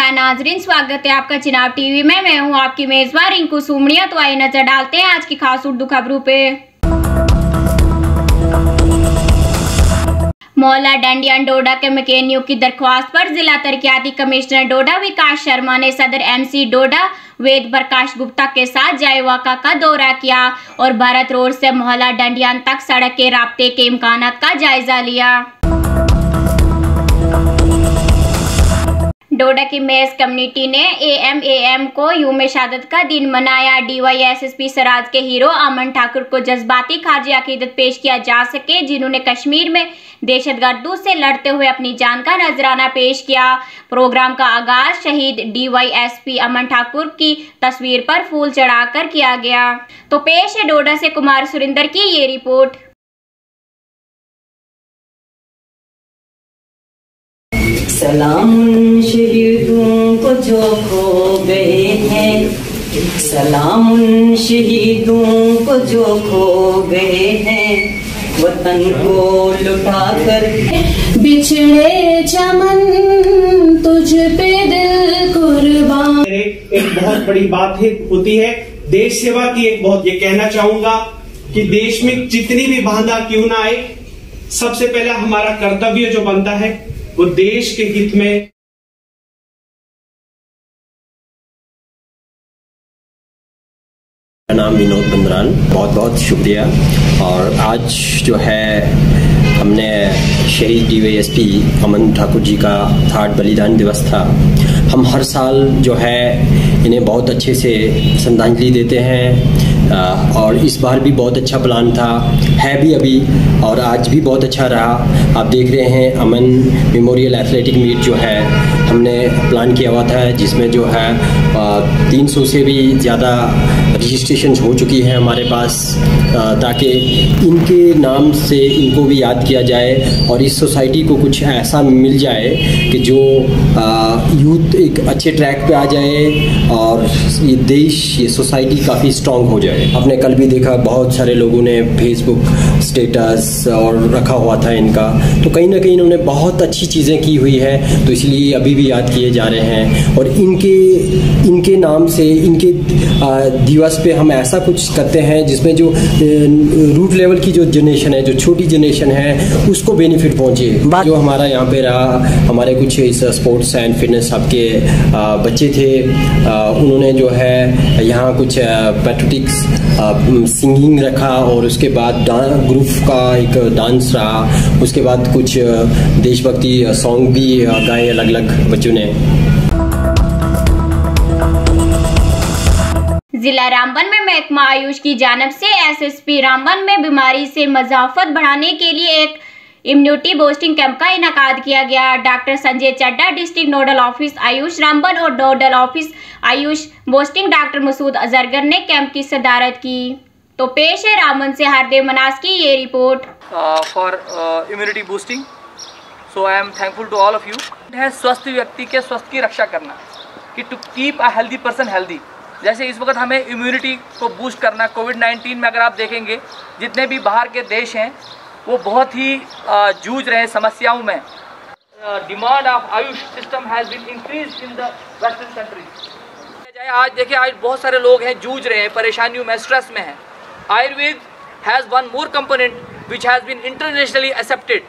नमस्कार नाजरीन, स्वागत है आपका चिनाब टीवी में। मैं हूं आपकी मेजबान रिंकू सुमड़िया। तो आइए नजर डालते हैं आज की खास उर्दू खबरों पे। मोहल्ला डंडियान डोडा के मैकेनियों की दरख्वास्त पर जिला तरक्याती कमिश्नर डोडा विकास शर्मा ने सदर MC डोडा वेद प्रकाश गुप्ता के साथ जायवाका का दौरा किया और भारत रोड से मोहल्ला डंडियान तक सड़क के राब्ते के इम्कानात का जायजा लिया। डोडा की मेस कम्युनिटी ने AMAM को यूम शहादत का दिन मनाया। DYSSP सराज के हीरो अमन ठाकुर को जज्बाती खारजी अकीदत पेश किया जा सके, जिन्होंने कश्मीर में दहशतगर्दों से लड़ते हुए अपनी जान का नजराना पेश किया। प्रोग्राम का आगाज शहीद DYSP अमन ठाकुर की तस्वीर पर फूल चढ़ाकर किया गया। तो पेश है डोडा से कुमार सुरिंदर की ये रिपोर्ट। सलाम उन शहीदों को जो खो गए हैं, सलाम उन शहीदों को जो खो गए हैं, वतन को लुटा कर बिछड़े चमन तुझ पे दिल कुर्बान। एक बहुत बड़ी बात होती है देश सेवा की। एक बहुत ये कहना चाहूंगा कि देश में जितनी भी बाधा क्यों ना आए, सबसे पहले हमारा कर्तव्य जो बनता है वो देश के हित में। मेरा नाम विनोद बंदरान, बहुत बहुत शुक्रिया। और आज जो है हमने शहीद DYSP अमन ठाकुर जी का 3rd बलिदान दिवस था। हम हर साल जो है इन्हें बहुत अच्छे से श्रद्धांजलि देते हैं और इस बार भी बहुत अच्छा प्लान था, है भी अभी, और आज भी बहुत अच्छा रहा। आप देख रहे हैं अमन मेमोरियल एथलेटिक मीट जो है हमने प्लान किया हुआ था, जिसमें जो है 300 से भी ज़्यादा रजिस्ट्रेशन हो चुकी है हमारे पास, ताकि इनके नाम से इनको भी याद किया जाए और इस सोसाइटी को कुछ ऐसा मिल जाए कि जो यूथ एक अच्छे ट्रैक पे आ जाए और ये देश, ये सोसाइटी काफ़ी स्ट्रॉन्ग हो जाए। आपने कल भी देखा बहुत सारे लोगों ने फेसबुक स्टेटस और रखा हुआ था इनका, तो कहीं ना कहीं इन्होंने बहुत अच्छी चीज़ें की हुई है, तो इसलिए अभी भी याद किए जा रहे हैं। और इनके नाम से, इनके दिवस पे हम ऐसा कुछ करते हैं जिसमें जो रूट लेवल की जो जनरेशन है, जो छोटी जनरेशन है, उसको बेनिफिट पहुंचे। जो हमारा यहाँ पे रहा, हमारे कुछ इस स्पोर्ट्स एंड फिटनेस हब के बच्चे थे, उन्होंने जो है यहाँ कुछ पैट्रियोटिक्स सिंगिंग रखा और उसके बाद ग्रुप का एक डांस रहा, उसके बाद कुछ देशभक्ति सॉन्ग भी गाए अलग अलग बच्चों ने। जिला रामबन में महकमा आयुष की जानिब से SSP रामबन में बीमारी से मजाफत बढ़ाने के लिए एक इम्यूनिटी बूस्टिंग कैंप का इनकाद किया गया। Doctor Sanjay Chadda, district nodal office AYUSH Ramban और nodal office AYUSH boosting doctor Masood Azhargar ने कैंप की सदारत की। तो पेश है रामबन से हरदेव मनास की ये report. For immunity boosting, so I am thankful to all of you. है स्वस्थ व्यक्ति के स्वास्थ्य की रक्षा करना, कि to keep a healthy person healthy. जैसे इस वक्त हमें इम्यूनिटी को बूस्ट करना। कोविड-19 में अगर आप देखेंगे जितने भी बाहर के देश हैं वो बहुत ही जूझ रहे हैं समस्याओं में। Demand of AYUSH system has been increase in the western countries. आज देखिए, आज बहुत सारे लोग हैं जूझ रहे हैं, परेशानियों में, स्ट्रेस में हैं। Ayurveda has one more component which has been internationally accepted.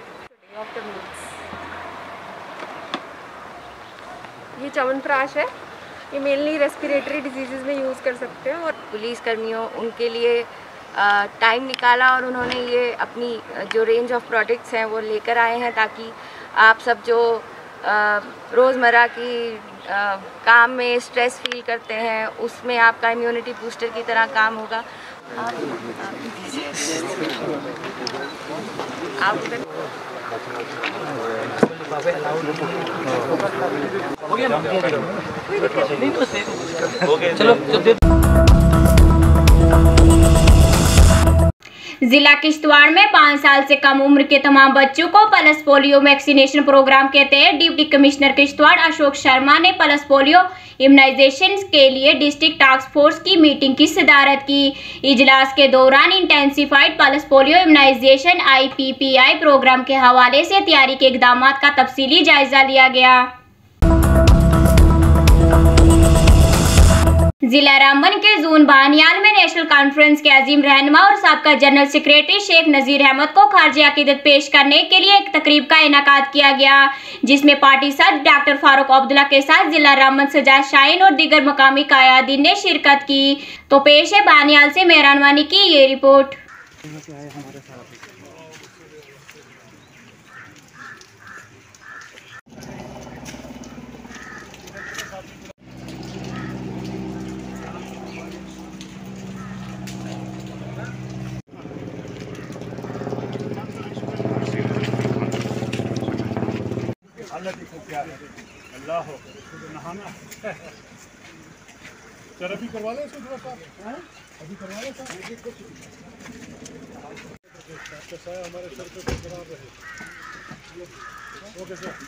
ये च्यवनप्राश है, ये मेनली रेस्पिरेटरी डिजीज़ में यूज़ कर सकते हैं। और पुलिस कर्मियों, उनके लिए टाइम निकाला और उन्होंने ये अपनी जो रेंज ऑफ प्रोडक्ट्स हैं वो लेकर आए हैं, ताकि आप सब जो रोज़मर्रा की काम में स्ट्रेस फील करते हैं, उसमें आपका इम्यूनिटी बूस्टर की तरह काम होगा। जिला किश्तवाड़ में 5 साल से कम उम्र के तमाम बच्चों को पल्स पोलियो वैक्सीनेशन प्रोग्राम के तहत डिप्टी कमिश्नर किश्तवाड़ अशोक शर्मा ने पल्स पोलियो इम्यूनाइजेशन के लिए डिस्ट्रिक्ट टास्क फोर्स की मीटिंग की सदारत की। इजलास के दौरान intensified pulse polio immunisation IPPI programme के हवाले से तैयारी के इकदाम का तफसीली जायजा लिया गया। जिला रामबन के जून बानियाल में नेशनल कॉन्फ्रेंस के अजीम रहनुमा और साबका जनरल सेक्रेटरी शेख नजीर अहमद को खारजी अकीदत पेश करने के लिए एक तकरीब का इनेकाद किया गया, जिसमें पार्टी सदर डॉक्टर फारूक अब्दुल्ला के साथ जिला रामबन सजाद शाहीन और दीगर मकामी कायदीन ने शिरकत की। तो पेश है बानियाल से मेहरान वानी की ये रिपोर्ट। अल्लाह हो नहाना सर अभी करवा ले इसको थोड़ा सा अभी करवा ले सर हमारे सर पे बरकरार रहे। Okay sir.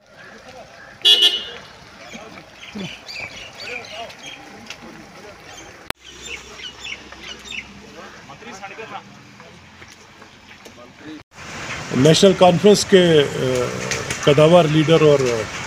नेशनल कॉन्फ्रेंस के कदावर लीडर और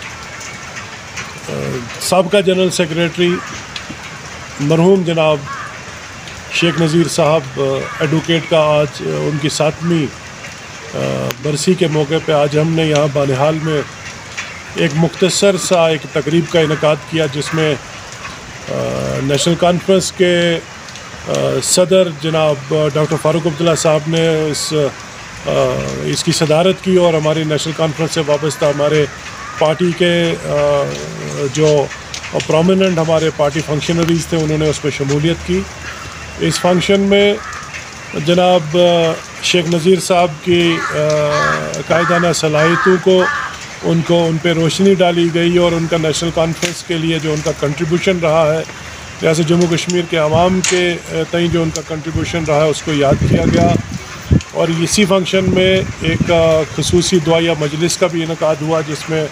साबका जनरल सेक्रेटरी मरहूम जनाब शेख नज़ीर साहब एडवोकेट का आज उनकी 7वीं बरसी के मौके पे आज हमने यहाँ बानिहाल में एक मुख्तसर सा एक तकरीब का इनेकाद किया, जिसमें नेशनल कॉन्फ्रेंस के सदर जनाब डॉक्टर फारूक अब्दुल्ला साहब ने इसकी सदारत की और हमारी नेशनल कॉन्फ्रेंस से वाबस्ता हमारे पार्टी के जो प्रोमिनेंट हमारे पार्टी फंक्शनरीज़ थे उन्होंने उसमें शमूलियत की। इस फंक्शन में जनाब शेख नज़ीर साहब की कायदाना सलाहियतों को उन पर रोशनी डाली गई और उनका नेशनल कॉन्फ्रेंस के लिए जो उनका कंट्रीब्यूशन रहा है, जैसे जम्मू कश्मीर के आवाम के तई जो उनका कंट्रीब्यूशन रहा है उसको याद किया गया। और इसी फंक्शन में एक खुसूसी दुआया मजलिस का भी इनेकाद हुआ, जिसमें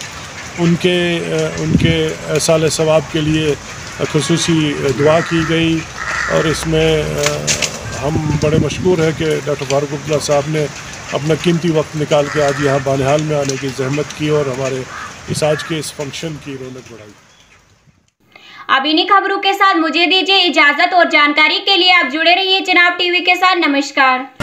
उनके साल सवाब के लिए खुसूसी दुआ की गई। और इसमें हम बड़े मशकूर हैं कि डॉक्टर फारूक अब्दुल्ला साहब ने अपना कीमती वक्त निकाल के आज यहाँ बानिहाल में आने की जहमत की और हमारे आज के इस फंक्शन की रौनक बढ़ाई। अब इन्हीं खबरों के साथ मुझे दीजिए इजाजत और जानकारी के लिए आप जुड़े रहिए चिनाब टीवी के साथ। नमस्कार।